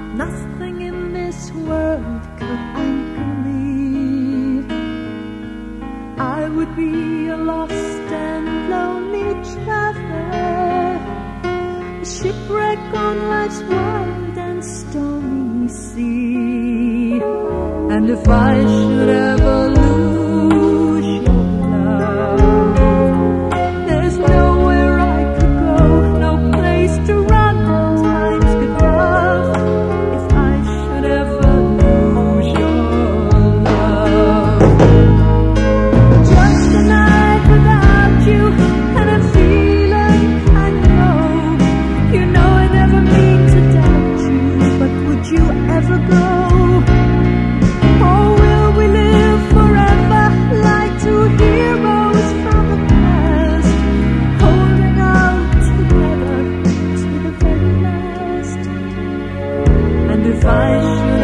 Nothing in this world could anchor me. I would be a lost and lonely traveler, a shipwreck on life's wild and stormy sea. And if I should ever lose your love, there's nowhere I could go, no place to run when times get rough. If I should ever lose your love, just a night without you and a feeling I know. You know I never mean to doubt you, but would you ever go? Or will we live forever like two heroes from the past, holding out together to the very last? And if I should